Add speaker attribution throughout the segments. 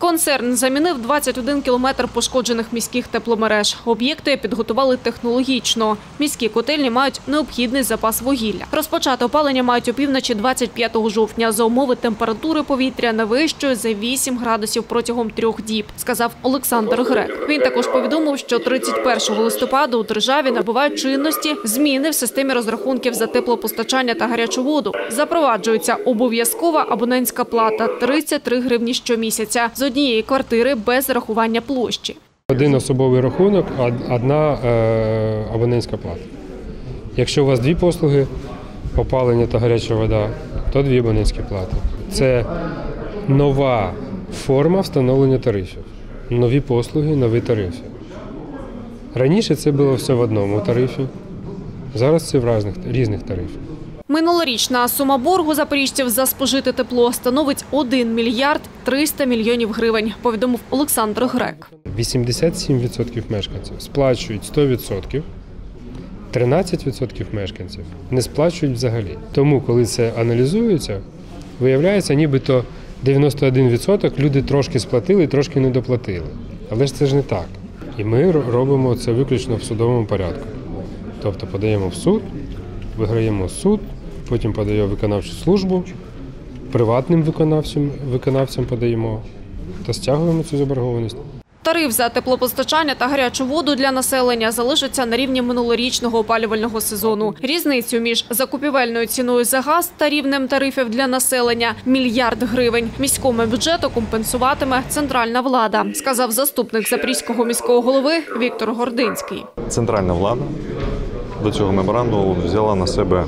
Speaker 1: Концерн замінив 21 кілометр пошкоджених міських тепломереж. Об'єкти підготували технологічно. Міські котельні мають необхідний запас вугілля. Розпочати опалення мають опівночі 25 жовтня за умови температури повітря не вищої за 8 градусів протягом 3 діб, сказав Олександр Грек. Він також повідомив, що 31 листопада у державі набувають чинності зміни в системі розрахунків за теплопостачання та гарячу воду. Запроваджується обов'язкова абонентська плата – 33 гривні щомісяця з однієї квартири без рахування площі.
Speaker 2: Один особовий рахунок, одна абонентська плата. Якщо у вас 2 послуги – опалення та гаряча вода, то 2 абонентські плати. Це нова форма встановлення тарифів. Нові послуги, нові тарифи. Раніше це було все в одному тарифі, зараз це в різних тарифах.
Speaker 1: Минулорічна сума боргу запоріжців за спожите тепло становить 1 мільярд 300 мільйонів гривень, повідомив Олександр Грек.
Speaker 2: 87% мешканців сплачують 100%, 13% мешканців не сплачують взагалі. Тому, коли це аналізується, виявляється, нібито 91% люди трошки сплатили, трошки не доплатили. Але ж це ж не так. І ми робимо це виключно в судовому порядку. Тобто подаємо в суд, виграємо суд, потім подаємо в виконавчу службу, приватним виконавцям подаємо та стягуємо цю заборгованість.
Speaker 1: Тариф за теплопостачання та гарячу воду для населення залишиться на рівні минулорічного опалювального сезону. Різницю між закупівельною ціною за газ та рівнем тарифів для населення – 1 мільярд гривень. Міському бюджету компенсуватиме центральна влада, сказав заступник Запорізького міського голови Віктор Гординський.
Speaker 3: Центральна влада до цього меморандуму взяла на себе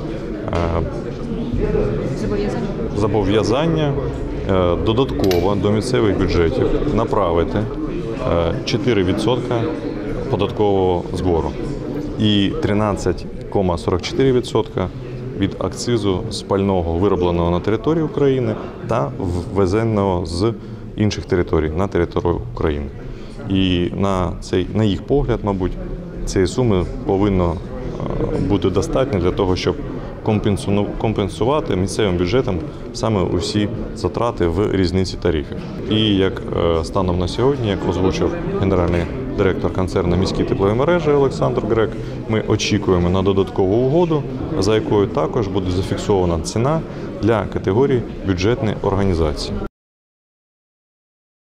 Speaker 3: зобов'язання додатково до місцевих бюджетів направити 4% податкового збору і 13,44% від акцизу з пального, виробленого на території України та ввезеного з інших територій на територію України. І на їх погляд, мабуть, цієї суми повинно бути достатньо для того, щоб компенсувати місцевим бюджетам саме усі затрати в різниці тарифів. І як станом на сьогодні, як озвучив генеральний директор концерну «Міські теплові мережі» Олександр Грек, ми очікуємо на додаткову угоду, за якою також буде зафіксована ціна для категорії бюджетної організації.